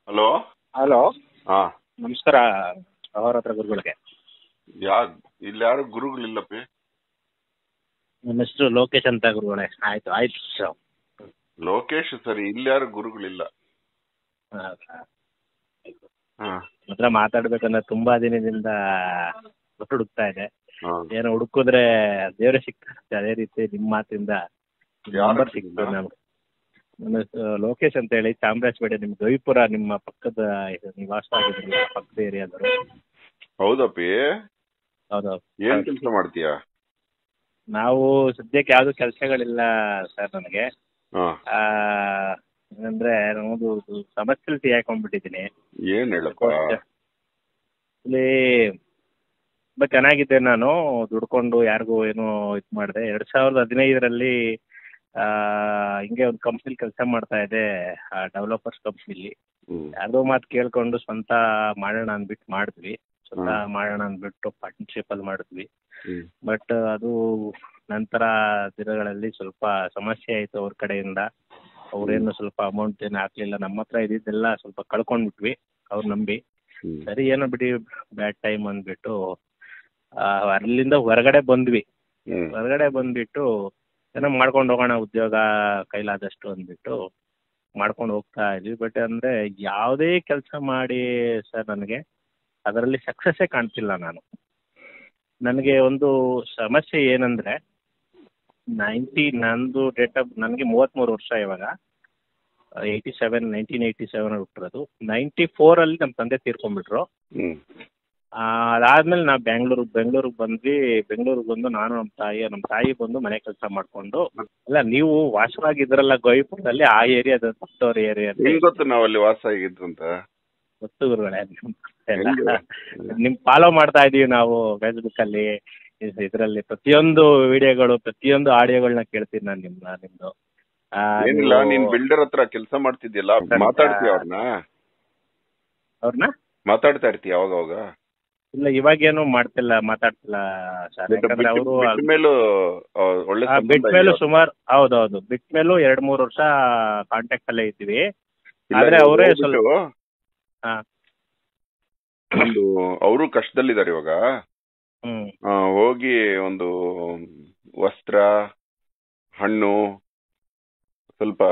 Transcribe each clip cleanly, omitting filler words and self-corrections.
Hello. Hello, ಹಾ, ನಮಸ್ಕಾರ. ಅಹೋರಾತ್ರ ಗುರುಗಳಿಗೆ. ಇಲ್ಲಿ ಯಾರು ಗುರುಗಳಿಲ್ಲಪ್ಪಿ. ನನ್ನ ಹೆಸರು ಲೋಕೇಶ್ ಅಂತ ಗುರುಗಳೇ. ಆಯ್ತು ಸರ್. ಲೋಕೇಶ್ ಸರಿ, ಇಲ್ಲಿ ಯಾರು ಗುರುಗಳಿಲ್ಲ. ಹಾ, ಮಾತ್ರ ಮಾತಾಡ್ಬೇಕಂದ್ರೆ ತುಂಬಾ ದಿನದಿಂದ ಹುಡುಕ್ತಾ ಇದೆ. ಹಾ. ಏನೋ ಹುಡುಕಿದ್ರೆ ದೇವರೇ ಸಿಗ್ತಾರೆ. ಅದೇ ರೀತಿ ನಿಮ್ಮ ಮಾತಿಂದ ನಂಬರ್ ಸಿಕ್ತು ನಮ್ಗೆ. ನನ್ನ ಹೆಸರು ಲೋಕೇಶ್ ಅಂತ ಹೇಳಿ, ಚಾಮರಾಜಪೇಟೆ, ನಿಮ್ ಗವಿಪುರ ನಿಮ್ಮ ಪಕ್ಕದ ನಿವಾಸ ಆಗಿದ್ದೀನಿ, ಪಕ್ಕದ ಏರಿಯಾದವರು. ಹೌದಪ್ಪಿ. ಹೌದೌದು. ಏನ್ ಕೆಲಸ ಮಾಡ್ತೀಯಾ? ನಾವು ಸದ್ಯಕ್ಕೆ ಯಾವ್ದು ಕೆಲಸಗಳಿಲ್ಲ ಸರ್ ನನಗೆ. ಹಾ. ಏನಂದ್ರೆ ನಮ್ಮದು ಸಮಸ್ಯೆ ಸಿಗಾಕೊಂಡ್ಬಿಟ್ಟಿದ್ದೀನಿ. ಏನ್ ಹೇಳಪ್ಪ? ಇಲ್ಲಿ ತುಂಬ ಚೆನ್ನಾಗಿದ್ದೆ ನಾನು, ದುಡ್ಕೊಂಡು ಯಾರಿಗೂ ಏನೋ ಇದು ಮಾಡಿದೆ. 2015ರಲ್ಲಿ ಹಿಂಗೆ ಒಂದು ಕಂಪ್ನಿಲಿ ಕೆಲಸ ಮಾಡ್ತಾ ಇದ್ದೆ, ಡೆವಲಪರ್ಸ್ ಕಂಪ್ನಿಲಿ. ಯಾರ್ದೋ ಮಾತು ಕೇಳ್ಕೊಂಡು ಸ್ವಂತ ಮಾಡೋಣ ಅಂದ್ಬಿಟ್ಟು ಮಾಡಿದ್ವಿ. ಸ್ವಂತ ಮಾಡೋಣ ಅಂದ್ಬಿಟ್ಟು ಪಾರ್ಟ್ನರ್ಶಿಪ್ಪಲ್ಲಿ ಮಾಡಿದ್ವಿ. ಬಟ್ ಅದು ನಂತರ ದಿನಗಳಲ್ಲಿ ಸ್ವಲ್ಪ ಸಮಸ್ಯೆ ಆಯಿತು ಅವ್ರ ಕಡೆಯಿಂದ. ಅವ್ರೇನು ಸ್ವಲ್ಪ ಅಮೌಂಟ್ ಏನು ಹಾಕ್ಲಿಲ್ಲ. ನಮ್ಮ ಹತ್ರ ಇದ್ದಿದ್ದೆಲ್ಲ ಸ್ವಲ್ಪ ಕಳ್ಕೊಂಡ್ಬಿಟ್ವಿ ಅವ್ರು ನಂಬಿ. ಸರಿ, ಏನೋ ಬಿಡಿ, ಬ್ಯಾಡ್ ಟೈಮ್ ಅಂದ್ಬಿಟ್ಟು ಅಲ್ಲಿಂದ ಹೊರಗಡೆ ಬಂದ್ಬಿಟ್ಟು ಏನೋ ಮಾಡ್ಕೊಂಡು ಹೋಗೋಣ, ಉದ್ಯೋಗ ಕೈಲಾದಷ್ಟು ಅಂದ್ಬಿಟ್ಟು ಮಾಡ್ಕೊಂಡು ಹೋಗ್ತಾ ಇದ್ವಿ. ಬಟ್ ಅಂದರೆ ಯಾವುದೇ ಕೆಲಸ ಮಾಡಿ ಸರ್ ನನಗೆ ಅದರಲ್ಲಿ ಸಕ್ಸಸ್ಸೇ ಕಾಣ್ತಿಲ್ಲ ನಾನು. ನನಗೆ ಒಂದು ಸಮಸ್ಯೆ ಏನಂದರೆ, ನಂದು ಡೇಟ್ ಆಫ್, ನನಗೆ 33 ವರ್ಷ ಇವಾಗ. 1987 ಹುಟ್ಟಿರೋದು. 94ರಲ್ಲಿ ನಮ್ಮ ತಂದೆ ತೀರ್ಕೊಂಡ್ಬಿಟ್ರು. ಅದಾದ್ಮೇಲೆ ನಾವು ಬೆಂಗಳೂರಿಗೆ ಬಂದ್ವಿ. ಬೆಂಗಳೂರಿಗೆ ಬಂದು ನಾನು ನಮ್ಮ ತಾಯಿ ಬಂದು ಮನೆ ಕೆಲಸ ಮಾಡಿಕೊಂಡು, ಅಲ್ಲ ನೀವು ವಾಸವಾಗಿದ್ರಲ್ಲ ಗವಿಪುರದಲ್ಲಿ, ಆ ಏರಿಯಾದ ಪಕ್ಕದವ್ರ ಏರಿಯಾದಲ್ಲಿ. ಗೊತ್ತು ನಾವು ಅಲ್ಲಿ ವಾಸ ಆಗಿದ್ದು ಅಂತ. ಗೊತ್ತು ಗುರುಗಳೇ. ನಿಮ್ ಫಾಲೋ ಮಾಡ್ತಾ ಇದೀವಿ ನಾವು ಫೇಸ್ಬುಕ್ಕಲ್ಲಿ, ಇದರಲ್ಲಿ ಪ್ರತಿಯೊಂದು ವಿಡಿಯೋಗಳು, ಪ್ರತಿಯೊಂದು ಆಡಿಯೋಗಳನ್ನ ಕೇಳ್ತೀನಿ ನಾನು ನಿಮ್ದು. ಏನಿಲ್ಲ, ನೀನ್ ಬಿಲ್ಡರ್ ಹತ್ರ ಕೆಲಸ ಮಾಡ್ತಿದ್ಯಲ್ಲ, ಮಾತಾಡ್ತೀಯ ಅವ್ರನ್ನ ಮಾತಾಡ್ತಾ ಇರ್ತೀಯ ಅವಾಗ? ಇಲ್ಲ, ಇವಾಗೇನು ಮಾತಾಡ್ತಿಲ್ಲ ಸರ್. ಯಾಕಂದ್ರೆ ಅವರು ಬಿಟ್ಮೇಲೂ ಸುಮಾರು, ಹೌದೌದು, ಬಿಟ್ಮೇಲೂ 2-3 ವರ್ಷ ಕಾಂಟ್ಯಾಕ್ಟ್ ಅಲ್ಲೇ ಇದ್ವಿ. ಆದ್ರೆ ಅವರೇ ಸ್ವಲ್ಪ ಒಂದು ಅವರು ಕಷ್ಟದಲ್ಲಿದ್ದಾರೆ ಇವಾಗ. ಹೋಗಿ ಒಂದು ವಸ್ತ್ರ, ಹಣ್ಣು, ಸ್ವಲ್ಪ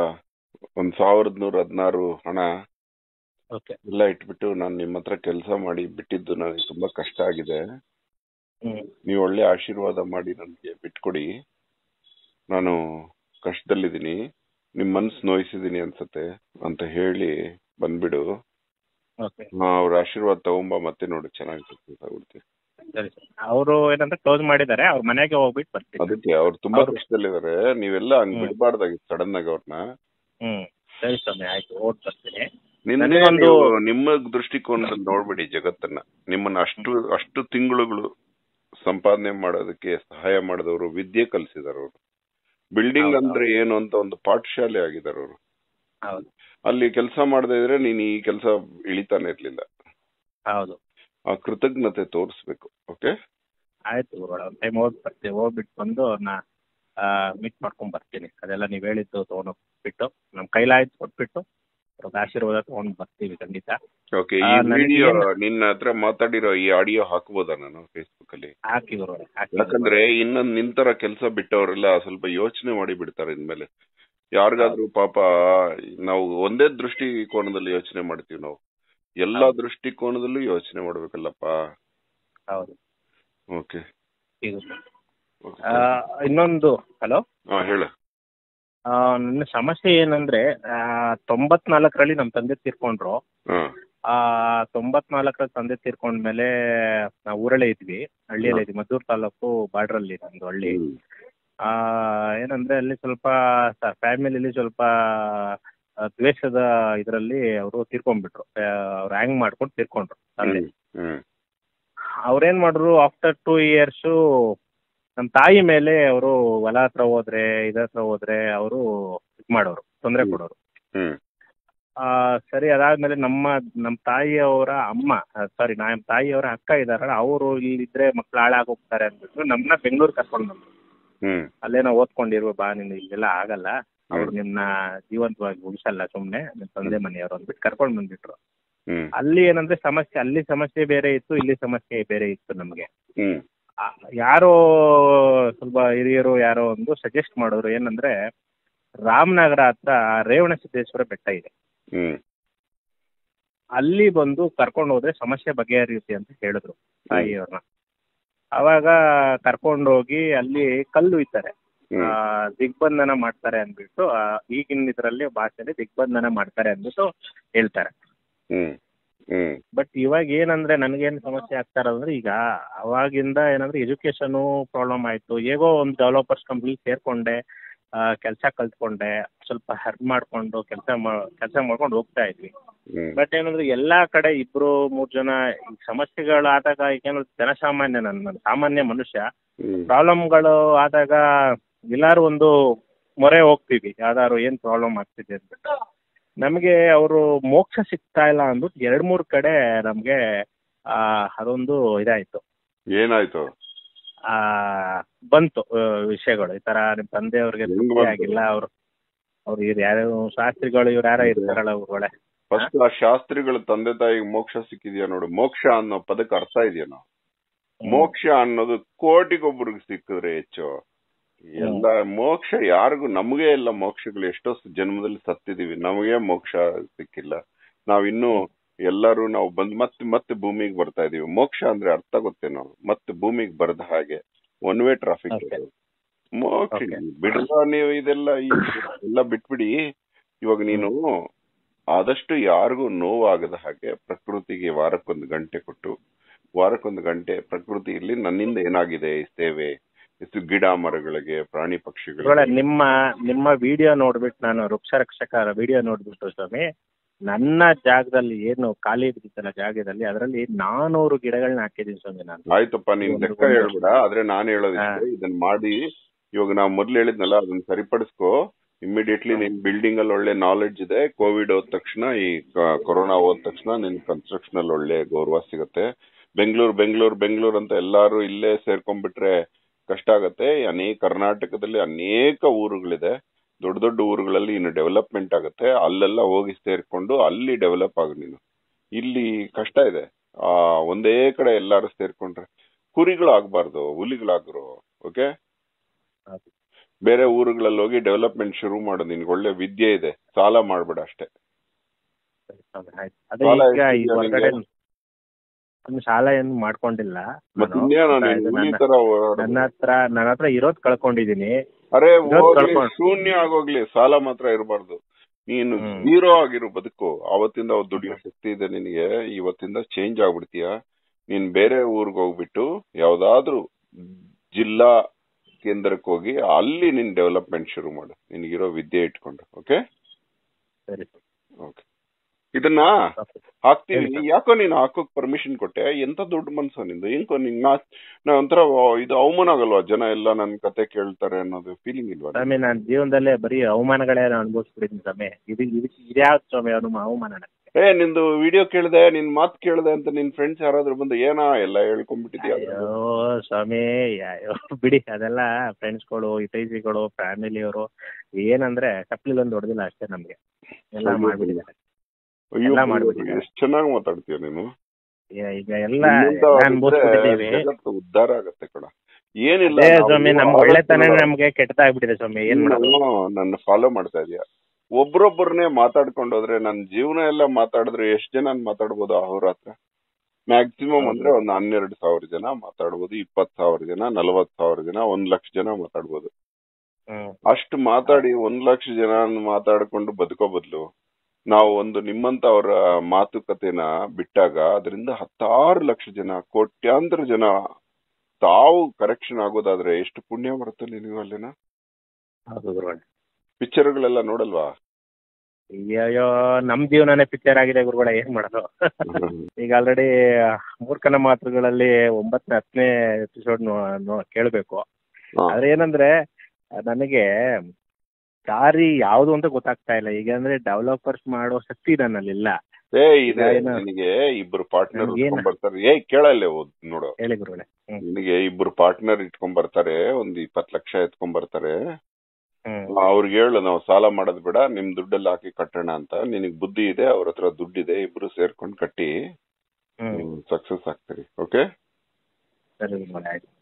1116 ಹಣ ಎಲ್ಲ ಇಟ್ಬಿಟ್ಟು ನಾನು ನಿಮ್ಮ ಹತ್ರ ಕೆಲಸ ಮಾಡಿ ಬಿಟ್ಟಿದ್ದು. ನನಗೆ ತುಂಬಾ ಕಷ್ಟ ಆಗಿದೆ, ನೀವು ಒಳ್ಳೆ ಆಶೀರ್ವಾದ ಮಾಡಿ ನನಗೆ ಬಿಟ್ಕೊಡಿ. ನಾನು ಕಷ್ಟದಲ್ಲಿದ್ದೀನಿ, ನಿಮ್ ಮನ್ಸು ನೋಯಿಸಿದೀನಿ ಅನ್ಸತ್ತೆ ಅಂತ ಹೇಳಿ ಬಂದ್ಬಿಡು. ಅವ್ರ ಆಶೀರ್ವಾದ ತಗೊಂಬ, ಮತ್ತೆ ನೋಡಿ ಚೆನ್ನಾಗಿ ಆಗ್ಬಿಡ್ತೀವಿ. ಸರಿ ಸರ್. ಅವರು ಏನಂದ್ರೆ ಕ್ಲೋಸ್ ಮಾಡಿದ್ದಾರೆ, ಅವ್ರ ಮನೆಗೆ ಹೋಗ್ಬಿಟ್ಟು ಬರ್ತೀನಿ. ಅದಕ್ಕೆ ಅವ್ರು ತುಂಬಾ ಕಷ್ಟದಲ್ಲಿದ್ದಾರೆ, ನೀವೆಲ್ಲ ಹಂಗ್ ಬಿಡಬಾರ್ದಾಗಿತ್ತು ಸಡನ್ ಆಗಿ ಅವ್ರನ್ನ. ಸರಿ ಸ್ವಾಮಿ, ಆಯ್ತು, ಓಟ್ ಬರ್ತೀನಿ. ನಿಮ್ಮ ದೃಷ್ಟಿಕೋನದಲ್ಲಿ ನೋಡ್ಬಿಡಿ ಜಗತ್ತನ್ನ. ನಿಮ್ಮನ್ನ ಅಷ್ಟು ತಿಂಗಳುಗಳು ಸಂಪಾದನೆ ಮಾಡೋದಕ್ಕೆ ಸಹಾಯ ಮಾಡಿದವರು, ವಿದ್ಯೆ ಕಲಿಸಿದಾರೆ ಅವರು. ಬಿಲ್ಡಿಂಗ್ ಅಂದ್ರೆ ಏನು ಅಂತ ಒಂದು ಪಾಠಶಾಲೆ ಆಗಿದ್ದಾರೆ ಅವರು. ಅಲ್ಲಿ ಕೆಲಸ ಮಾಡದೇ ಇದ್ರೆ ನೀನ್ ಈ ಕೆಲಸ ಇಳಿತಾನೆ ಇರ್ಲಿಲ್ಲ. ಹೌದು, ಆ ಕೃತಜ್ಞತೆ ತೋರಿಸ್ಬೇಕು. ಓಕೆ, ಆಯ್ತು. ಟೈಮ್ ಹೋಗ್ಬಿಟ್ಟು ಬಂದು ಅವ್ರನ್ನ ಮೀಟ್ ಮಾಡ್ಕೊಂಡ್ ಬರ್ತೀನಿ. ಅದೆಲ್ಲ ನೀವ್ ಹೇಳಿದ್ದು ತಗೊಂಡೋಗ್ಬಿಟ್ಟು ನಮ್ ಕೈಲಾಯ್ತು ಕೊಟ್ಬಿಟ್ಟು ಅವ್ರಿಗೆ ಆಶೀರ್ವಾದ ತಗೊಂಡ್ ಬರ್ತೀವಿ ಖಂಡಿತ. ಓಕೆ, ಈ ವಿಡಿಯೋ ನಿನ್ನ ಹತ್ರ ಮಾತಾಡಿರೋ ಈ ಆಡಿಯೋ ಹಾಕ್ಬೋದಾ ನಾನು ಫೇಸ್ಬುಕ್ ಅಲ್ಲಿ? ಹಾಕಿ. ಯಾಕಂದ್ರೆ ಇನ್ನೊಂದ್ ನಿಂತರ ಕೆಲಸ ಬಿಟ್ಟವರೆಲ್ಲ ಸ್ವಲ್ಪ ಯೋಚನೆ ಮಾಡಿ ಬಿಡ್ತಾರೆ ಇನ್ಮೇಲೆ. ಯಾರಿಗಾದ್ರೂ ಪಾಪ, ನಾವು ಒಂದೇ ದೃಷ್ಟಿಕೋನದಲ್ಲಿ ಯೋಚನೆ ಮಾಡ್ತೀವಿ, ನಾವು ಎಲ್ಲಾ ದೃಷ್ಟಿಕೋನದಲ್ಲೂ ಯೋಚನೆ ಮಾಡ್ಬೇಕಲ್ಲಪ್ಪ. ಹೌದು. ಓಕೆ, ಇನ್ನೊಂದು. ಹಲೋ, ಹೇಳ. ನನ್ನ ಸಮಸ್ಯೆ ಏನಂದ್ರೆ, 94ರಲ್ಲಿ ನಮ್ಮ ತಂದೆ ತೀರ್ಕೊಂಡ್ರು. 94ರಲ್ಲಿ ತಂದೆ ತೀರ್ಕೊಂಡ್ಮೇಲೆ ನಾವು ಊರಲ್ಲೇ ಇದ್ವಿ, ಹಳ್ಳಿಯಲ್ಲೇ ಇದ್ವಿ. ಮದ್ದೂರು ತಾಲೂಕು ಬಾರ್ಡ್ರಲ್ಲಿ ನಮ್ದು ಹಳ್ಳಿ. ಏನಂದ್ರೆ ಅಲ್ಲಿ ಸ್ವಲ್ಪ ಫ್ಯಾಮಿಲಿಲಿ ಸ್ವಲ್ಪ ದ್ವೇಷದ ಇದರಲ್ಲಿ ಅವರು ತೀರ್ಕೊಂಡ್ಬಿಟ್ರು. ಅವ್ರು ಹ್ಯಾಂಗ್ ಮಾಡ್ಕೊಂಡು ತೀರ್ಕೊಂಡ್ರು ತಂದೆ. ಅವ್ರೇನ್ ಮಾಡಿದ್ರು, ಆಫ್ಟರ್ 2 years ನಮ್ಮ ತಾಯಿ ಮೇಲೆ ಅವರು ಹೊಲ ಹತ್ರ ಹೋದ್ರೆ, ಹತ್ರ ಹೋದ್ರೆ ಅವರು ಇದು ಮಾಡೋರು, ತೊಂದರೆ ಕೊಡೋರು. ಸರಿ, ಅದಾದ್ಮೇಲೆ ನಮ್ಮ ತಾಯಿಯವರ ನಮ್ಮ ತಾಯಿಯವರ ಅಕ್ಕ ಇದಾರಲ್ಲ, ಅವರು ಇಲ್ಲಿದ್ರೆ ಮಕ್ಳು ಹಾಳಾಗಿ ಹೋಗ್ತಾರೆ ಅಂದ್ಬಿಟ್ಟು ನಮ್ಮನ್ನ ಬೆಂಗಳೂರು ಕರ್ಕೊಂಡು ಬಂದ್ರು. ಅಲ್ಲೇನೋ ಓದ್ಕೊಂಡಿರುವ, ಬಾ, ನೀನು ಇಲ್ಲೆಲ್ಲ ಆಗಲ್ಲ, ಅವ್ರು ನಿಮ್ನ ಜೀವಂತವಾಗಿ ಉಳಿಸಲ್ಲ ಸುಮ್ನೆ, ನಿಮ್ ತಂದೆ ಮನೆಯವರು ಅಂದ್ಬಿಟ್ಟು ಕರ್ಕೊಂಡ್ ಬಂದ್ಬಿಟ್ರು. ಹ್ಮ್ ಅಲ್ಲಿ ಏನಂದ್ರೆ ಸಮಸ್ಯೆ, ಅಲ್ಲಿ ಸಮಸ್ಯೆ ಬೇರೆ ಇತ್ತು, ಇಲ್ಲಿ ಸಮಸ್ಯೆ ಬೇರೆ ಇತ್ತು ನಮ್ಗೆ. ಹ್ಮ್ ಯಾರೋ ಸ್ವಲ್ಪ ಹಿರಿಯರು ಯಾರೋ ಒಂದು ಸಜೆಸ್ಟ್ ಮಾಡಿದ್ರು, ಏನಂದ್ರೆ ರಾಮನಗರ ಹತ್ರ ರೇವಣಸಿದ್ದೇಶ್ವರ ಬೆಟ್ಟ ಇದೆ, ಹ್ಮ್ ಅಲ್ಲಿ ಬಂದು ಕರ್ಕೊಂಡು ಹೋದ್ರೆ ಸಮಸ್ಯೆ ಬಗೆಹರಿಯುತ್ತೆ ಅಂತ ಹೇಳಿದ್ರು ತಾಯಿಯವ್ರನ್ನ. ಅವಾಗ ಕರ್ಕೊಂಡೋಗಿ ಅಲ್ಲಿ ಕಲ್ಲು ಇದ್ದಾರೆ, ದಿಗ್ಬಂಧನ ಮಾಡ್ತಾರೆ ಅಂದ್ಬಿಟ್ಟು, ಈಗಿನ ಇದರಲ್ಲಿ ಭಾಷೆಯಲ್ಲಿ ದಿಗ್ಬಂಧನ ಮಾಡ್ತಾರೆ ಅಂದ್ಬಿಟ್ಟು ಹೇಳ್ತಾರೆ. ಬಟ್ ಇವಾಗ ಏನಂದ್ರೆ ನನಗೇನು ಸಮಸ್ಯೆ ಆಗ್ತಾ ಇರೋದಂದ್ರೆ, ಈಗ ಅವಾಗಿಂದ ಏನಂದ್ರೆ ಎಜುಕೇಶನು ಪ್ರಾಬ್ಲಮ್ ಆಯ್ತು. ಹೇಗೋ ಒಂದು ಡೆವಲಪರ್ಸ್ ಕಂಪ್ನಿ ಸೇರ್ಕೊಂಡೆ, ಕೆಲಸ ಕಲ್ತ್ಕೊಂಡೆ, ಸ್ವಲ್ಪ ಹೆಲ್ಪ್ ಮಾಡ್ಕೊಂಡು ಕೆಲಸ ಮಾಡ್ಕೊಂಡು ಹೋಗ್ತಾ ಇದ್ವಿ. ಬಟ್ ಏನಂದ್ರೆ ಎಲ್ಲಾ ಕಡೆ 2-3 ಜನ ಸಮಸ್ಯೆಗಳಾದಾಗ, ಈಗೇನಂದ್ರೆ ಜನಸಾಮಾನ್ಯ, ನನ್ನ ಸಾಮಾನ್ಯ ಮನುಷ್ಯ, ಪ್ರಾಬ್ಲಮ್ಗಳು ಆದಾಗ ಎಲ್ಲಾರು ಒಂದು ಮೊರೆ ಹೋಗ್ತೀವಿ, ಯಾವ್ದಾದ್ರು ಏನ್ ಪ್ರಾಬ್ಲಮ್ ಆಗ್ತಿದೆ ಅಂದ್ಬಿಟ್ಟು. ನಮಗೆ ಅವರು ಮೋಕ್ಷ ಸಿಗ್ತಾ ಇಲ್ಲ ಅಂದ್ಬಿಟ್ಟು 2-3 ಕಡೆ ನಮ್ಗೆ ಅದೊಂದು ಇದಾಯ್ತು. ಏನಾಯ್ತು? ಬಂತು ವಿಷಯಗಳು. ಈ ತರ ನಿಮ್ ತಂದೆಯವ್ರಿಗೆ ತೃಪ್ತಿ ಆಗಿಲ್ಲ, ಅವ್ರು ಯಾರು ಶಾಸ್ತ್ರಿಗಳು, ಇವ್ರು ಯಾರೋ ಇರ್ತಾರಲ್ಲ ಅವ್ರುಗಳೇ. ಫಸ್ಟ್ ಆ ಶಾಸ್ತ್ರಿಗಳು ತಂದೆ ತಾಯಿಗೆ ಮೋಕ್ಷ ಸಿಕ್ಕಿದ್ಯಾ ನೋಡು. ಮೋಕ್ಷ ಅನ್ನೋ ಪದಕ್ಕೆ ಅರ್ಥ ಇದೆಯೇನೋ? ಮೋಕ್ಷ ಅನ್ನೋದು ಕೋಟಿಗೊಬ್ಬರಿಗೆ ಸಿಕ್ಕಿದ್ರೆ ಹೆಚ್ಚು. ಎಲ್ಲ ಮೋಕ್ಷ ಯಾರಿಗೂ, ನಮಗೆ ಎಲ್ಲ ಮೋಕ್ಷಗಳು ಎಷ್ಟೋ ಜನ್ಮದಲ್ಲಿ ಸತ್ತಿದೀವಿ, ನಮಗೆ ಮೋಕ್ಷ ಸಿಕ್ಕಿಲ್ಲ. ನಾವಿನ್ನೂ ಎಲ್ಲರೂ ನಾವು ಬಂದ್ ಮತ್ತೆ ಭೂಮಿಗೆ ಬರ್ತಾ ಇದೀವಿ. ಮೋಕ್ಷ ಅಂದ್ರೆ ಅರ್ಥ ಗೊತ್ತೇನೋ? ಮತ್ತೆ ಭೂಮಿಗೆ ಬರದ ಹಾಗೆ ಒನ್ ವೇ ಟ್ರಾಫಿಕ್. ಮೋಕ್ಷ ಬಿಡ್ರ ನೀವು, ಇದೆಲ್ಲ ಎಲ್ಲ ಬಿಟ್ಬಿಡಿ. ಇವಾಗ ನೀನು ಆದಷ್ಟು ಯಾರಿಗೂ ನೋವಾಗದ ಹಾಗೆ ಪ್ರಕೃತಿಗೆ ವಾರಕ್ಕೊಂದು ಗಂಟೆ ಕೊಟ್ಟು, ವಾರಕ್ಕೊಂದು ಗಂಟೆ ಪ್ರಕೃತಿಯಲ್ಲಿ ನನ್ನಿಂದ ಏನಾಗಿದೆ ಈ ಸೇವೆ, ಇಷ್ಟು ಗಿಡ ಮರಗಳಿಗೆ, ಪ್ರಾಣಿ ಪಕ್ಷಿಗಳಿಗೆ. ನಿಮ್ಮ ವಿಡಿಯೋ ನೋಡ್ಬಿಟ್ಟು, ನಾನು ವೃಕ್ಷ ರಕ್ಷಕ ವಿಡಿಯೋ ನೋಡ್ಬಿಟ್ಟು ಸ್ವಾಮಿ, ನನ್ನ ಜಾಗದಲ್ಲಿ ಏನು ಖಾಲಿ ಇದ್ದಿತ್ತಲ್ಲ ಜಾಗದಲ್ಲಿ, ಅದರಲ್ಲಿ 400 ಗಿಡಗಳನ್ನ ಹಾಕಿದೀನಿ ಸ್ವಾಮಿ ನಾನು. ಆಯ್ತಪ್ಪ, ನೀನ್ ಲೆಕ್ಕ ಹೇಳ್ಬಿಡ. ಆದ್ರೆ ನಾನ್ ಹೇಳೋದಿಷ್ಟೇ, ಇದನ್ನ ಮಾಡಿ. ಇವಾಗ ನಾವು ಮೊದ್ಲು ಹೇಳಿದ್ನಲ್ಲ, ಅದನ್ನ ಸರಿಪಡಿಸ್ಕೋ ಇಮಿಡಿಯೇಟ್ಲಿ. ನಿನ್ ಬಿಲ್ಡಿಂಗ್ ಅಲ್ಲಿ ಒಳ್ಳೆ ನಾಲೆಡ್ಜ್ ಇದೆ. ಕೋವಿಡ್ ಹೋದ ತಕ್ಷಣ, ಈ ಕೊರೋನಾ ಹೋದ ತಕ್ಷಣ ನಿನ್ ಕನ್ಸ್ಟ್ರಕ್ಷನ್ ಅಲ್ಲಿ ಒಳ್ಳೆ ಗೌರವ ಸಿಗುತ್ತೆ. ಬೆಂಗಳೂರು ಅಂತ ಎಲ್ಲಾರು ಇಲ್ಲೇ ಸೇರ್ಕೊಂಡ್ಬಿಟ್ರೆ ಕಷ್ಟ ಆಗತ್ತೆ. ಕರ್ನಾಟಕದಲ್ಲಿ ಅನೇಕ ಊರುಗಳಿದೆ, ದೊಡ್ಡ ದೊಡ್ಡ ಊರುಗಳಲ್ಲಿ ಇನ್ನು ಡೆವಲಪ್ಮೆಂಟ್ ಆಗುತ್ತೆ. ಅಲ್ಲೆಲ್ಲ ಹೋಗಿ ಸೇರ್ಕೊಂಡು ಅಲ್ಲಿ ಡೆವಲಪ್ ಆಗ ನೀನು. ಇಲ್ಲಿ ಕಷ್ಟ ಇದೆ. ಒಂದೇ ಕಡೆ ಎಲ್ಲಾರು ಸೇರ್ಕೊಂಡ್ರೆ ಕುರಿಗಳು ಆಗ್ಬಾರ್ದು, ಹುಲಿಗಳಾಗ್ರು. ಓಕೆ, ಬೇರೆ ಊರುಗಳಲ್ಲಿ ಹೋಗಿ ಡೆವಲಪ್ಮೆಂಟ್ ಶುರು ಮಾಡು. ನಿನ್ಗೆ ಒಳ್ಳೆ ವಿದ್ಯೆ ಇದೆ, ಸಾಲ ಮಾಡ್ಬೇಡ ಅಷ್ಟೇ. ಸಾಲ ಏನು ಮಾಡ್ಕೊಂಡಿಲ್ಲ, ನನ್ನ ಹತ್ರ ಇರೋದ್ ಕಳ್ಕೊಂಡಿದೀನಿ. ಅರೆ ಶೂನ್ಯ ಆಗೋಗ್ಲಿ, ಸಾಲ ಮಾತ್ರ ಇರಬಾರ್ದು. ನೀನು ಜೀರೋ ಆಗಿರು ಬದುಕು. ಅವತ್ತಿಂದ ದುಡಿಯೋ ಶಕ್ತಿ ಇದೆ ನಿನಗೆ. ಇವತ್ತಿಂದ ಚೇಂಜ್ ಆಗ್ಬಿಡ್ತೀಯ. ನೀನ್ ಬೇರೆ ಊರ್ಗ್ ಹೋಗ್ಬಿಟ್ಟು ಯಾವ್ದಾದ್ರು ಜಿಲ್ಲಾ ಕೇಂದ್ರಕ್ಕೆ ಹೋಗಿ ಅಲ್ಲಿ ನಿನ್ ಡೆವಲಪ್ಮೆಂಟ್ ಶುರು ಮಾಡು, ನಿನ್ಗಿರೋ ವಿದ್ಯೆ ಇಟ್ಕೊಂಡು. Okay, okay. ಇದನ್ನ ಹಾಕ್ತೀವಿ. ಯಾಕೋ ನೀನು ಹಾಕೋಕ್ ಪರ್ಮಿಷನ್ ಕೊಟ್ಟೆ? ಎಂತ ದೊಡ್ಡ ಮನ್ಸು ನಿಂದು. ಏನ್ಕೋ ನಾ ಒಂಥರ ಇದು ಅವಮಾನ ಆಗಲ್ವಾ? ಜನ ಎಲ್ಲ ನನ್ ಕತೆ ಕೇಳ್ತಾರೆ ಅನ್ನೋದು ಫೀಲಿಂಗ್ ಇಲ್ವಾ? ಸ್ವಾಮಿ, ನಾನ್ ಜೀವನದಲ್ಲೇ ಬರೀ ಅವಮಾನಗಳೇ ಅನುಭವಿಸ್ಬಿಟ್ಟಿದ್ದೀನಿ ಸ್ವಾಮಿ. ಇದ್ಯಾವ್ದು ಸ್ವಾಮಿ ಅವಮಾನ? ನಿಂದು ವಿಡಿಯೋ ಕೇಳಿದೆ, ನಿನ್ ಮಾತು ಕೇಳಿದೆ ಅಂತ ನಿನ್ ಫ್ರೆಂಡ್ಸ್ ಯಾರಾದ್ರೂ ಬಂದು ಏನಾ ಎಲ್ಲ ಹೇಳ್ಕೊಂಡ್ಬಿಟ್ಟಿದ್ಯಾ? ಅಯ್ಯೋ ಸ್ವಾಮಿ, ಬಿಡಿ ಅದೆಲ್ಲ. ಫ್ರೆಂಡ್ಸ್ಗಳು, ಹಿತೈಷಿಗಳು, ಫ್ಯಾಮಿಲಿಯವರು ಏನಂದ್ರೆ ಚಪ್ಪಲಿಲೊಂದು ಹೊಡೆದಿಲ್ಲ ಅಷ್ಟೇ ನಮ್ಗೆ. ಎಲ್ಲ ಮಾಡ್ಬಿಟ್ಟಿದ್ದಾರೆ. ಎಷ್ಟು ಚೆನ್ನಾಗಿ ಮಾತಾಡ್ತೀಯ ನೀನು. ಈಗ ಎಲ್ಲ ಅನ್ಭವಿಸ್ಬಿಟ್ಟಿದ್ದೀವಿ. ಉದ್ಧಾರ ಆಗತ್ತೆ ಕಣ. ಏನಿಲ್ಲ ಸ್ವಾಮಿ, ನಮ್ ಒಳ್ಳೆತನ ನಮ್ಗೆ ಕೆಟ್ಟದಾಗ್ಬಿಟ್ಟಿದೆ ಸ್ವಾಮಿ. ಏನ್ ಮಾಡೋದು? ನನ್ನ ಫಾಲೋ ಮಾಡ್ತಾ ಇದೀಯ. ಒಬ್ರೊಬ್ಬರನ್ನೇ ಮಾತಾಡ್ಕೊಂಡು ಹೋದ್ರೆ, ನನ್ ಜೀವನ ಎಲ್ಲ ಮಾತಾಡಿದ್ರೆ ಎಷ್ಟು ಜನ ಮಾತಾಡ್ಬೋದು? ಅಹೋರಾತ್ರ ಮ್ಯಾಕ್ಸಿಮಮ್ ಅಂದ್ರೆ ಒಂದು 12,000 ಜನ ಮಾತಾಡ್ಬೋದು, 20,000 ಜನ, 40,000 ಜನ, 1,00,000 ಜನ ಮಾತಾಡ್ಬೋದು. ಅಷ್ಟು ಮಾತಾಡಿ 1,00,000 ಜನ ಮಾತಾಡ್ಕೊಂಡು ಬದುಕೋ ಬದ್ಲು, ನಾವು ಒಂದು ನಿಮ್ಮಂತ ಅವರ ಮಾತುಕತೆನ ಬಿಟ್ಟಾಗ ಅದರಿಂದ 10 ಲಕ್ಷ ಜನ, ಕೋಟ್ಯಾಂತರ ಜನ ತಾವು ಕರೆಕ್ಷನ್ ಆಗೋದಾದ್ರೆ ಎಷ್ಟು ಪುಣ್ಯ ಬರುತ್ತೆ ನಿನಗೂ ಅಲ್ಲಿನ. ಪಿಕ್ಚರ್ಗಳೆಲ್ಲ ನೋಡಲ್ವಾ? ಅಯ್ಯೋ, ನಮ್ ಜೀವನನೇ ಪಿಕ್ಚರ್ ಆಗಿದೆ ಗುರುಗಳ. ಏನ್ ಮಾಡೋದು? ಈಗ ಆಲ್ರೆಡಿ ಮೂರ್ಖನ ಮಾತುಗಳಲ್ಲಿ 9ನೇ ಎಪಿಸೋಡ್ ಕೇಳ್ಬೇಕು. ಆದ್ರೆ ಏನಂದ್ರೆ ನನಗೆ ದಾರಿ ಯಾವ್ದು ಅಂತ ಗೊತ್ತಾಗ್ತಾ ಇಲ್ಲ. ಈಗ ಅಂದ್ರೆ ಡೆವಲಪರ್ಸ್ ಮಾಡೋ ಶಕ್ತಿ ನನ್ನಲ್ಲಿಲ್ಲ. ನಿನಗೆ ಇಬ್ರು ಪಾರ್ಟ್ನರ್ ಬರ್ತಾರೆ. ಕೇಳಲ್ಲ ನೋಡು, ಹೇಳಿ ಗುರುಗಳೇ. ನಿನಗೆ ಇಬ್ರು ಪಾರ್ಟ್ನರ್ ಇಟ್ಕೊಂಡ್ ಬರ್ತಾರೆ, ಒಂದ್ 20 ಲಕ್ಷ ಎತ್ಕೊಂಡ್ ಬರ್ತಾರೆ. ಅವ್ರಿಗೆ ಹೇಳು ನಾವು ಸಾಲ ಮಾಡೋದ್ ಬೇಡ, ನಿಮ್ ದುಡ್ಡಲ್ಲಿ ಹಾಕಿ ಕಟ್ಟೋಣ ಅಂತ. ನಿನಗ್ ಬುದ್ಧಿ ಇದೆ, ಅವ್ರ ಹತ್ರ ದುಡ್ಡಿದೆ, ಇಬ್ರು ಸೇರ್ಕೊಂಡು ಕಟ್ಟಿ ಸಕ್ಸಸ್ ಆಗ್ತೀರಿ. ಓಕೆ, ಸರಿ ಆಯ್ತು.